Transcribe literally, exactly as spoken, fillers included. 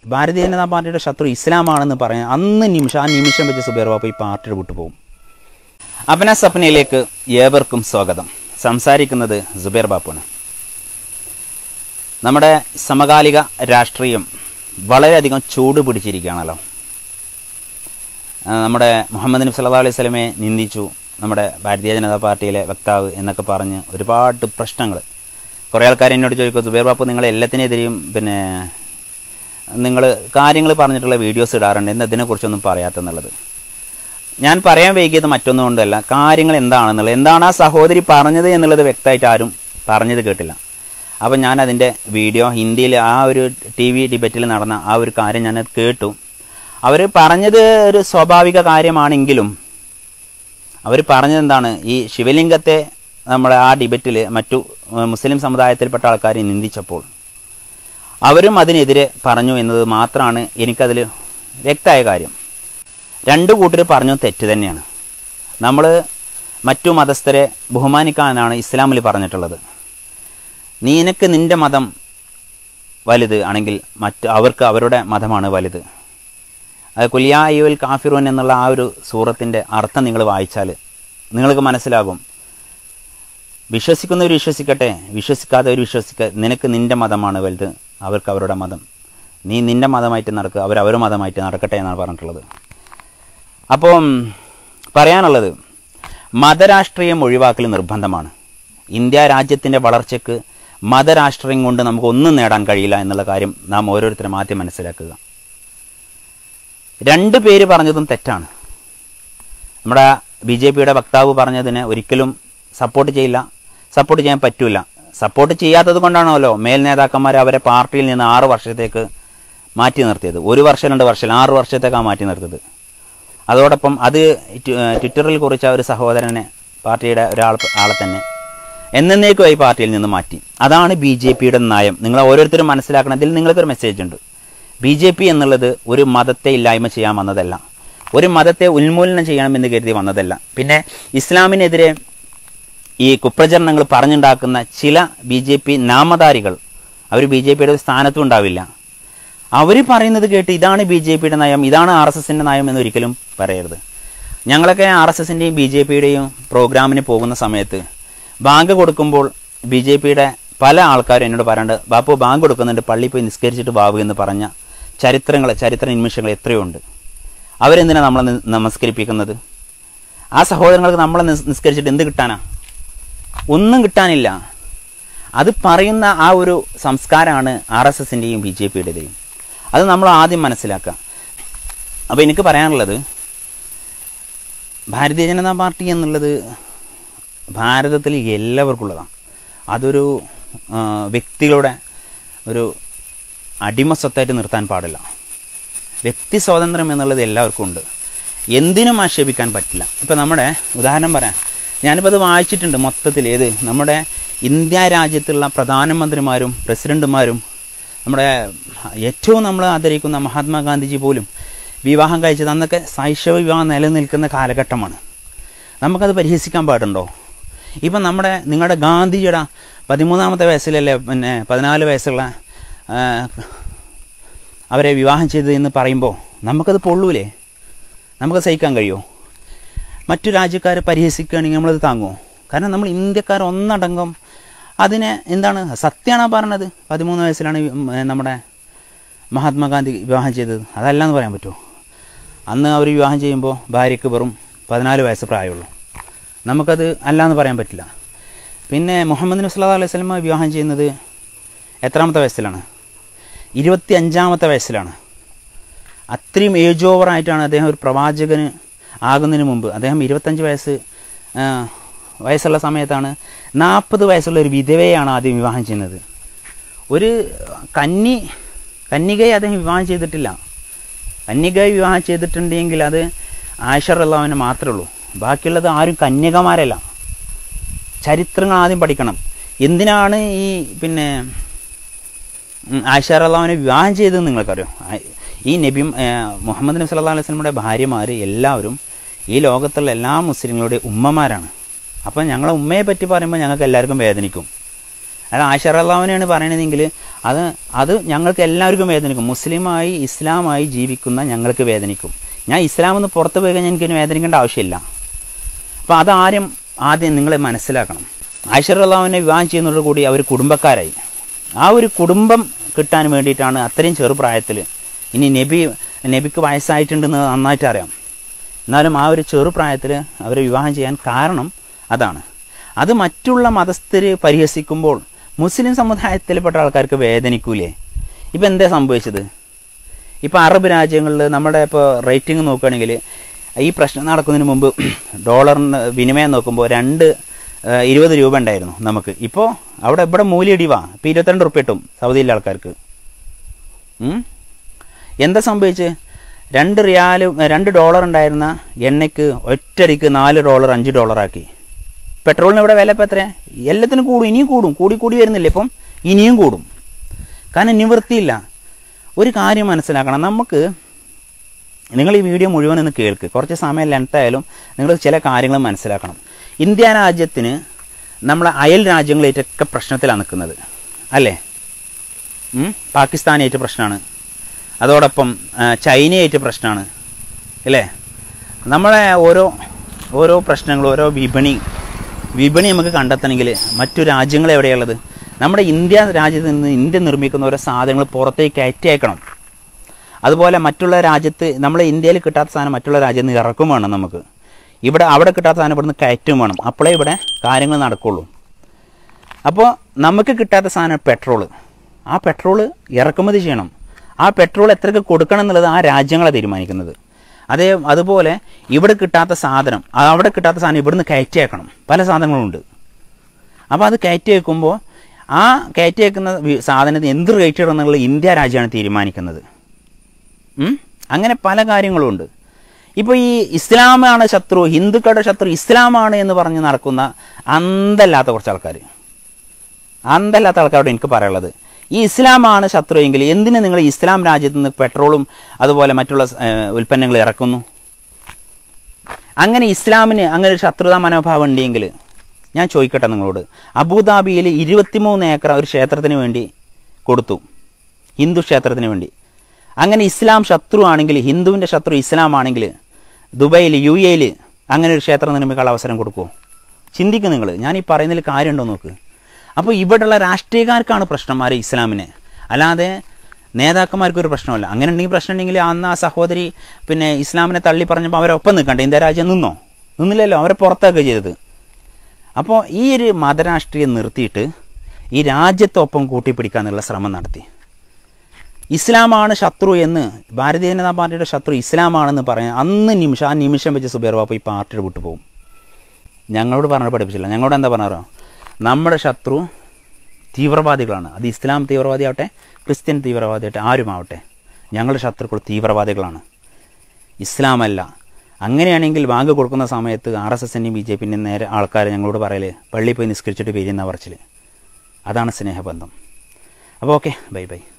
ഭാരതീയ ജനതാ പാർട്ടിയുടെ ശത്രു ഇസ്ലാമാണെന്ന് പറയാൻ അന്ന് നിമിഷം ആ നിമിഷം വെച്ച് സുബൈർ ബാപ്പു ഈ പാർട്ടിയുടെ വിട്ടുപോകും. അപന സപ്നയിലേക്ക് ഏവർക്കും സ്വാഗതം. സംസാരിക്കുന്നത് സുബൈർ ബാപ്പുവാണ്. നമ്മുടെ സമകാലിക രാഷ്ട്രീയം വളരെയധികം ചൂട് പിടിച്ചിരിക്കുകയാണല്ലോ. നമ്മുടെ മുഹമ്മദ് നബി സല്ലല്ലാഹു അലൈഹി വസല്ലമയെ നിന്ദിച്ചു നമ്മുടെ ഭാരതീയ ജനതാ പാർട്ടിയിലെ വക്താവ് എന്നൊക്കെ പറഞ്ഞ് ഒരുപാട് പ്രശ്നങ്ങൾ. കുറേ ആൾക്കാർ എന്നോട് ചോദിക്കും, സുബൈർ ബാപ്പു നിങ്ങൾ എല്ലാത്തിനെതിരെയും പിന്നെ നിങ്ങൾ കാര്യങ്ങൾ പറഞ്ഞിട്ടുള്ള വീഡിയോസ് ഇടാറുണ്ട്, എന്ന് ഇതിനെക്കുറിച്ചൊന്നും പറയാത്തെന്നുള്ളത്. ഞാൻ പറയാൻ വൈകിയത് മറ്റൊന്നും കൊണ്ടല്ല, കാര്യങ്ങൾ എന്താണെന്നുള്ളത്, എന്താണ് ആ സഹോദരി പറഞ്ഞത് എന്നുള്ളത് വ്യക്തമായിട്ട് ആരും പറഞ്ഞത് കേട്ടില്ല. അപ്പം ഞാൻ അതിൻ്റെ വീഡിയോ ഹിന്ദിയിൽ ആ ഒരു ടി വി ഡിബേറ്റിൽ നടന്ന ആ ഒരു കാര്യം ഞാനത് കേട്ടു. അവർ പറഞ്ഞത് ഒരു സ്വാഭാവിക കാര്യമാണെങ്കിലും അവർ പറഞ്ഞത് എന്താണ്, ഈ ശിവലിംഗത്തെ നമ്മുടെ ആ ഡിബേറ്റിൽ മറ്റു മുസ്ലിം സമുദായത്തിൽപ്പെട്ട ആൾക്കാർ നിന്ദിച്ചപ്പോൾ അവരും അതിനെതിരെ പറഞ്ഞു എന്നത് മാത്രമാണ് എനിക്കതിൽ വ്യക്തമായ കാര്യം. രണ്ടു കൂട്ടർ പറഞ്ഞു തെറ്റ് തന്നെയാണ്. നമ്മൾ മറ്റു മതസ്ഥരെ ബഹുമാനിക്കാനാണ് ഇസ്ലാമിൽ പറഞ്ഞിട്ടുള്ളത്. നിനക്ക് നിൻ്റെ മതം വലുത് ആണെങ്കിൽ മറ്റ് അവർക്ക് അവരുടെ മതമാണ് വലുത്. അത് കുലിയാ അയ്യുൽ കാഫിറൂൻ എന്നുള്ള ആ ഒരു സൂറത്തിൻ്റെ അർത്ഥം നിങ്ങൾ വായിച്ചാൽ നിങ്ങൾക്ക് മനസ്സിലാകും. വിശ്വസിക്കുന്നവർ വിശ്വസിക്കട്ടെ, വിശ്വസിക്കാത്തവർ വിശ്വസിക്ക, നിനക്ക് നിൻ്റെ മതമാണ് വലുത്, അവർക്ക് അവരുടെ മതം, നീ നിൻ്റെ മതമായിട്ട് നടക്കുക, അവർ അവരുടെ മതമായിട്ട് നടക്കട്ടെ എന്നാണ് പറഞ്ഞിട്ടുള്ളത്. അപ്പം പറയാനുള്ളത്, മതരാഷ്ട്രീയം ഒഴിവാക്കൽ നിർബന്ധമാണ്. ഇന്ത്യ രാജ്യത്തിൻ്റെ വളർച്ചയ്ക്ക് മതരാഷ്ട്രീയം കൊണ്ട് നമുക്കൊന്നും നേടാൻ കഴിയില്ല എന്നുള്ള കാര്യം നാം ഓരോരുത്തരും ആദ്യം മനസ്സിലാക്കുക. രണ്ട് പേര് പറഞ്ഞതും തെറ്റാണ്. നമ്മുടെ ബി ജെ പിയുടെ വക്താവ് പറഞ്ഞതിനെ ഒരിക്കലും സപ്പോർട്ട് ചെയ്യില്ല, സപ്പോർട്ട് ചെയ്യാൻ പറ്റില്ല. സപ്പോർട്ട് ചെയ്യാത്തത് കൊണ്ടാണല്ലോ മേൽ നേതാക്കന്മാർ അവരെ പാർട്ടിയിൽ നിന്ന് ആറ് വർഷത്തേക്ക് മാറ്റി നിർത്തിയത്. ഒരു വർഷം രണ്ട് വർഷം ആറ് വർഷത്തേക്കാണ് മാറ്റി നിർത്തിയത്. അതോടൊപ്പം അത് ട്വിറ്ററിൽ കുറിച്ച ഒരു സഹോദരനെ, പാർട്ടിയുടെ ഒരാൾ ആളെ തന്നെ എന്നേക്കുമായി പാർട്ടിയിൽ നിന്ന് മാറ്റി. അതാണ് ബി ജെ പിയുടെ നയം. നിങ്ങൾ ഓരോരുത്തരും മനസ്സിലാക്കണം. ഇതിൽ നിങ്ങൾക്കൊരു മെസ്സേജ് ഉണ്ട്. ബി ജെ പി എന്നുള്ളത് ഒരു മതത്തെ ഇല്ലായ്മ ചെയ്യാൻ വന്നതല്ല, ഒരു മതത്തെ ഉന്മൂലനം ചെയ്യണമെന്ന് കരുതി വന്നതല്ല. പിന്നെ ഇസ്ലാമിനെതിരെ ഈ കുപ്രചരണങ്ങൾ പറഞ്ഞുണ്ടാക്കുന്ന ചില ബി ജെ പി നാമധാരികൾ, അവർ ബി ജെ പിയുടെ സ്ഥാനത്തും ഉണ്ടാവില്ല. അവർ പറയുന്നത് കേട്ട് ഇതാണ് ബി ജെ പിയുടെ നയം, ഇതാണ് ആർ എസ് എസിൻ്റെ നയം എന്നൊരിക്കലും പറയരുത്. ഞങ്ങളൊക്കെ ആർ എസ് എസിൻ്റെയും ബി ജെ പിയുടെയും പ്രോഗ്രാമിന് പോകുന്ന സമയത്ത് ബാങ്ക് കൊടുക്കുമ്പോൾ ബി ജെ പിയുടെ പല ആൾക്കാരും എന്നോട് പറയേണ്ടത്, ബാപ്പു ബാങ്ക് കൊടുക്കുന്നുണ്ട്, പള്ളിയിൽ പോയി നിസ്കരിച്ചിട്ട് ബാബു എന്ന് പറഞ്ഞ ചരിത്രങ്ങൾ, ചരിത്ര നിമിഷങ്ങൾ എത്രയോ ഉണ്ട്. അവരെന്തിനാണ് നമ്മളെ നമസ്കരിപ്പിക്കുന്നത്? ആ സഹോദരങ്ങൾക്ക് നമ്മളെ നിസ്കരിച്ചിട്ട് എന്ത് കിട്ടാനാ? ഒന്നും കിട്ടാനില്ല. അത് പറയുന്ന ആ ഒരു സംസ്കാരമാണ് ആർ എസ് എസിൻ്റെയും ബി ജെ പിയുടേതെയും. അത് നമ്മൾ ആദ്യം മനസ്സിലാക്കുക. അപ്പോൾ എനിക്ക് പറയാനുള്ളത്, ഭാരതീയ ജനതാ പാർട്ടി എന്നുള്ളത് ഭാരതത്തിൽ എല്ലാവർക്കുള്ളതാണ്. അതൊരു വ്യക്തികളുടെ ഒരു അടിമസ്വത്തായിട്ട് നിർത്താൻ പാടില്ല. വ്യക്തി സ്വാതന്ത്ര്യം എന്നുള്ളത് എല്ലാവർക്കും ഉണ്ട്. എന്തിനും ആക്ഷേപിക്കാൻ പറ്റില്ല. ഇപ്പോൾ നമ്മുടെ ഉദാഹരണം പറയാം, ഞാനിപ്പോൾ അത് വായിച്ചിട്ടുണ്ട് മൊത്തത്തിൽ. ഏത് നമ്മുടെ ഇന്ത്യ രാജ്യത്തുള്ള പ്രധാനമന്ത്രിമാരും പ്രസിഡന്റുമാരും നമ്മുടെ ഏറ്റവും നമ്മൾ ആദരിക്കുന്ന മഹാത്മാഗാന്ധിജി പോലും വിവാഹം കഴിച്ചത് അന്നൊക്കെ ശൈശവ വിവാഹം നിലനിൽക്കുന്ന കാലഘട്ടമാണ്. നമുക്കത് പരിഹസിക്കാൻ പാടുണ്ടോ? ഇപ്പം നമ്മുടെ നിങ്ങളുടെ ഗാന്ധിജിയുടെ പതിമൂന്നാമത്തെ വയസ്സിലല്ലേ പിന്നെ പതിനാല് വയസ്സുള്ള അവരെ വിവാഹം ചെയ്തത് എന്ന് പറയുമ്പോൾ നമുക്കത് പൊള്ളൂലേ? നമുക്ക് സഹിക്കാൻ കഴിയുമോ? മറ്റു രാജ്യക്കാർ പരിഹസിക്കുകയാണെങ്കിൽ നമ്മളത് താങ്ങുമോ? കാരണം നമ്മൾ ഇന്ത്യക്കാർ ഒന്നടങ്കം അതിനെ എന്താണ് സത്യമാണോ പറഞ്ഞത്? പതിമൂന്ന് വയസ്സിലാണ് നമ്മുടെ മഹാത്മാഗാന്ധി വിവാഹം ചെയ്തത്, അതല്ല എന്ന് പറയാൻ പറ്റുമോ? അന്ന് അവർ വിവാഹം ചെയ്യുമ്പോൾ ഭാര്യയ്ക്ക് വെറും പതിനാല് വയസ്സ് പ്രായമുള്ളൂ. നമുക്കത് അല്ല എന്ന് പറയാൻ പറ്റില്ല. പിന്നെ മുഹമ്മദ് നബി സല്ലല്ലാഹു അലൈഹി വസല്ലം വിവാഹം ചെയ്യുന്നത് എത്രാമത്തെ വയസ്സിലാണ്? ഇരുപത്തി അഞ്ചാമത്തെ വയസ്സിലാണ്. അത്രയും ഏജ് ഓവറായിട്ടാണ് അദ്ദേഹം ഒരു പ്രവാചകന് ആകുന്നതിന് മുമ്പ്. അദ്ദേഹം ഇരുപത്തഞ്ച് വയസ്സ് വയസ്സുള്ള സമയത്താണ് നാൽപ്പത് വയസ്സുള്ള ഒരു വിധവയെയാണ് ആദ്യം വിവാഹം ചെയ്യുന്നത്. ഒരു കന്നി കന്യകയെ അദ്ദേഹം വിവാഹം ചെയ്തിട്ടില്ല. കന്യകയെ വിവാഹം ചെയ്തിട്ടുണ്ടെങ്കിൽ അത് ആയിഷ റളിയല്ലാഹു അൻഹ മാത്രമേ ഉള്ളൂ. ബാക്കിയുള്ളത് ആരും കന്യകമാരല്ല. ചരിത്രങ്ങൾ ആദ്യം പഠിക്കണം. എന്തിനാണ് ഈ പിന്നെ ആയിഷ റളിയല്ലാഹു അൻഹ വിവാഹം ചെയ്തതെന്ന് നിങ്ങൾക്കറിയോ? ഈ നബി മുഹമ്മദ് നബി സല്ലല്ലാഹു അലൈഹി വസല്ലമയുടെ ഭാര്യമാർ എല്ലാവരും ഈ ലോകത്തുള്ള എല്ലാ മുസ്ലിങ്ങളുടെ ഉമ്മമാരാണ്. അപ്പം ഞങ്ങളെ ഉമ്മയെ പറ്റി പറയുമ്പോൾ ഞങ്ങൾക്ക് എല്ലാവർക്കും വേദനിക്കും. അത് ആയിഷ റളിയല്ലാഹുവിനെയാണ് പറയണതെങ്കിൽ അത് അത് ഞങ്ങൾക്ക് എല്ലാവർക്കും വേദനിക്കും. മുസ്ലിമായി ഇസ്ലാമായി ജീവിക്കുന്ന ഞങ്ങൾക്ക് വേദനിക്കും. ഞാൻ ഇസ്ലാമെന്ന് പുറത്ത് പോയി കഴിഞ്ഞാൽ എനിക്കൊരു വേദനിക്കേണ്ട ആവശ്യമില്ല. അപ്പോൾ അതാരും ആദ്യം നിങ്ങളെ മനസ്സിലാക്കണം. ആയിഷ റളിയല്ലാഹുവിനെ വിവാഹം ചെയ്യുന്നതോടുകൂടി അവർ കുടുംബക്കാരായി. ആ ഒരു കുടുംബം കിട്ടാൻ വേണ്ടിയിട്ടാണ് അത്രയും ചെറുപ്രായത്തിൽ, ഇനി നബി നബിക്ക് വയസ്സായിട്ടുണ്ടെന്ന് നന്നായിട്ട് അറിയാം, എന്നാലും ആ ഒരു ചെറുപ്രായത്തിൽ അവരെ വിവാഹം ചെയ്യാൻ കാരണം അതാണ്. അത് മറ്റുള്ള മതസ്ഥർ പരിഹസിക്കുമ്പോൾ മുസ്ലിം സമുദായത്തിൽപ്പെട്ട ആൾക്കാർക്ക് വേദനിക്കൂലേ? ഇപ്പം എന്താ സംഭവിച്ചത്? ഇപ്പോൾ അറബ് രാജ്യങ്ങളിൽ നമ്മുടെ ഇപ്പോൾ റേറ്റിംഗ് നോക്കുകയാണെങ്കിൽ ഈ പ്രശ്നം നടക്കുന്നതിന് മുമ്പ് ഡോളറിന് വിനിമയം നോക്കുമ്പോൾ രണ്ട് ഇരുപത് രൂപ ഉണ്ടായിരുന്നു നമുക്ക്. ഇപ്പോൾ അവിടെ ഇവിടെ മൂല്യം ഇടിവാ. ഇപ്പോൾ ഇരുപത്തിരണ്ട് റുപ്യ കിട്ടും സൗദിയിലെ ആൾക്കാർക്ക്. എന്താ സംഭവിച്ച്? രണ്ട് റിയാൽ രണ്ട് ഡോളർ ഉണ്ടായിരുന്ന എണ്ണയ്ക്ക് ഒറ്റടിക്ക് നാല് ഡോളർ അഞ്ച് ഡോളറാക്കി. പെട്രോളിന് ഇവിടെ വില ഇപ്പം എത്രയാണ്? എല്ലാത്തിനും കൂടും, ഇനിയും കൂടും, കൂടി കൂടി വരുന്നില്ല, ഇപ്പം ഇനിയും കൂടും. കാരണം നിവൃത്തിയില്ല. ഒരു കാര്യം മനസ്സിലാക്കണം, നമുക്ക് നിങ്ങൾ ഈ വീഡിയോ മുഴുവൻ ഒന്ന് കേൾക്ക്, കുറച്ച് സമയം ലെങ്ത്തായാലും നിങ്ങൾ ചില കാര്യങ്ങൾ മനസ്സിലാക്കണം. ഇന്ത്യ രാജ്യത്തിന് നമ്മളെ അയൽ രാജ്യങ്ങളായിട്ടൊക്കെ പ്രശ്നത്തിലാണ് നിൽക്കുന്നത് അല്ലേ? പാകിസ്ഥാനായിട്ട് പ്രശ്നമാണ്, അതോടൊപ്പം ചൈനയായിട്ട് പ്രശ്നമാണ് അല്ലേ? നമ്മളെ ഓരോ ഓരോ പ്രശ്നങ്ങൾ, ഓരോ വിപണി വിപണി നമുക്ക് കണ്ടെത്തണമെങ്കിൽ മറ്റു രാജ്യങ്ങൾ എവിടെയുള്ളത്? നമ്മുടെ ഇന്ത്യ രാജ്യത്ത് നിന്ന് ഇന്ത്യ നിർമ്മിക്കുന്ന ഓരോ സാധനങ്ങൾ പുറത്തേക്ക് കയറ്റി അയക്കണം. അതുപോലെ മറ്റുള്ള രാജ്യത്ത് നമ്മളെ ഇന്ത്യയിൽ കിട്ടാത്ത സാധനം മറ്റുള്ള രാജ്യത്ത് നിന്ന് ഇറക്കും വേണം. നമുക്ക് ഇവിടെ അവിടെ കിട്ടാത്ത സാധനം ഇവിടുന്ന് കയറ്റും വേണം. അപ്പോഴേ ഇവിടെ കാര്യങ്ങൾ നടക്കുള്ളൂ. അപ്പോൾ നമുക്ക് കിട്ടാത്ത സാധനം പെട്രോള്. ആ പെട്രോള് ഇറക്കുമതി ചെയ്യണം. ആ പെട്രോൾ എത്രയ്ക്ക് കൊടുക്കണം എന്നുള്ളത് ആ രാജ്യങ്ങളെ തീരുമാനിക്കുന്നത്. അതേ അതുപോലെ ഇവിടെ കിട്ടാത്ത സാധനം അവിടെ കിട്ടാത്ത സാധനം ഇവിടുന്ന് കയറ്റി അയക്കണം. പല സാധനങ്ങളുണ്ട്. അപ്പോൾ അത് കയറ്റി വയ്ക്കുമ്പോൾ ആ കയറ്റി വയ്ക്കുന്ന സാധനത്തിന് എന്ത് റേറ്റ് ഇടണം എന്നുള്ളത് ഇന്ത്യ രാജ്യമാണ് തീരുമാനിക്കുന്നത്. അങ്ങനെ പല കാര്യങ്ങളുമുണ്ട്. ഇപ്പോൾ ഈ ഇസ്ലാമാണ് ശത്രു, ഹിന്ദുക്കളുടെ ശത്രു ഇസ്ലാമാണ് എന്ന് പറഞ്ഞ് നടക്കുന്ന അന്തല്ലാത്ത കുറച്ച് ആൾക്കാർ, അന്തല്ലാത്ത ആൾക്കാരോട് എനിക്ക് പറയാനുള്ളത്, ഈ ഇസ്ലാമാണ് ശത്രു എങ്കിൽ എന്തിന് നിങ്ങൾ ഇസ്ലാം രാജ്യത്ത് നിന്ന് പെട്രോളും അതുപോലെ മറ്റുള്ള ഉൽപ്പന്നങ്ങൾ ഇറക്കുന്നു? അങ്ങനെ ഇസ്ലാമിന് അങ്ങനെ ഒരു ശത്രുതാ മനോഭാവം ഉണ്ടെങ്കിൽ ഞാൻ ചോദിക്കട്ടെ നിങ്ങളോട്, അബുദാബിയിൽ ഇരുപത്തിമൂന്ന് ഏക്കർ ഒരു ക്ഷേത്രത്തിന് വേണ്ടി കൊടുത്തു, ഹിന്ദു ക്ഷേത്രത്തിന് വേണ്ടി. അങ്ങനെ ഇസ്ലാം ശത്രു ആണെങ്കിൽ, ഹിന്ദുവിൻ്റെ ശത്രു ഇസ്ലാം ആണെങ്കിൽ ദുബൈയിൽ യു എയിൽ അങ്ങനെ ഒരു ക്ഷേത്രം നിർമ്മിക്കാനുള്ള അവസരം കൊടുക്കുമോ? ചിന്തിക്കും നിങ്ങൾ. ഞാൻ ഈ പറയുന്നതിൽ കാര്യമുണ്ടോ നോക്ക്. അപ്പോൾ ഇവിടെയുള്ള രാഷ്ട്രീയക്കാർക്കാണ് പ്രശ്നന്മാർ ഇസ്ലാമിനെ, അല്ലാതെ നേതാക്കന്മാർക്കൊരു പ്രശ്നമല്ല. അങ്ങനെ ഉണ്ടെങ്കിൽ പ്രശ്നം ഉണ്ടെങ്കിൽ അന്ന് ആ സഹോദരി പിന്നെ ഇസ്ലാമിനെ തള്ളി പറഞ്ഞപ്പോൾ അവരൊപ്പം നിൽക്കണ്ടേ? ഇന്ത്യ രാജ്യം നിന്നോ? നിന്നില്ലല്ലോ, അവരെ പുറത്താക്കുക ചെയ്തത്. അപ്പോൾ ഈ ഒരു മതരാഷ്ട്രീയം നിർത്തിയിട്ട് ഈ രാജ്യത്തൊപ്പം കൂട്ടിപ്പിടിക്കാനുള്ള ശ്രമം നടത്തി. ഇസ്ലാമാണ് ശത്രു എന്ന്, ഭാരതീയ ജനതാ പാർട്ടിയുടെ ശത്രു ഇസ്ലാമാണെന്ന് പറയാൻ അന്ന് നിമിഷം ആ നിമിഷം വെച്ച് സുബൈർ ബാപ്പ ഈ പാർട്ടിയുടെ വിട്ടു പോകും. ഞങ്ങളോട് പറഞ്ഞത് പഠിപ്പിച്ചില്ല. ഞങ്ങളോട് എന്താ പറഞ്ഞോ? നമ്മുടെ ശത്രു തീവ്രവാദികളാണ്. അത് ഇസ്ലാം തീവ്രവാദിയാവട്ടെ, ക്രിസ്ത്യൻ തീവ്രവാദിയാവട്ടെ, ആരുമാവട്ടെ, ഞങ്ങളുടെ ശത്രുക്കൾ തീവ്രവാദികളാണ്, ഇസ്ലാമല്ല. അങ്ങനെയാണെങ്കിൽ ബാങ്ക് കൊടുക്കുന്ന സമയത്ത് ആർ എസ് എസിൻ്റെയും ബി ജെ പിൻ്റെയും നേരെ ആൾക്കാർ ഞങ്ങളോട് പറയല് പള്ളിയിൽ പോയി നിസ്കരിച്ചിട്ട് പിരിയുന്ന പറച്ചിൽ. അതാണ് സ്നേഹബന്ധം. അപ്പോൾ ഓക്കെ, ബൈ ബൈ.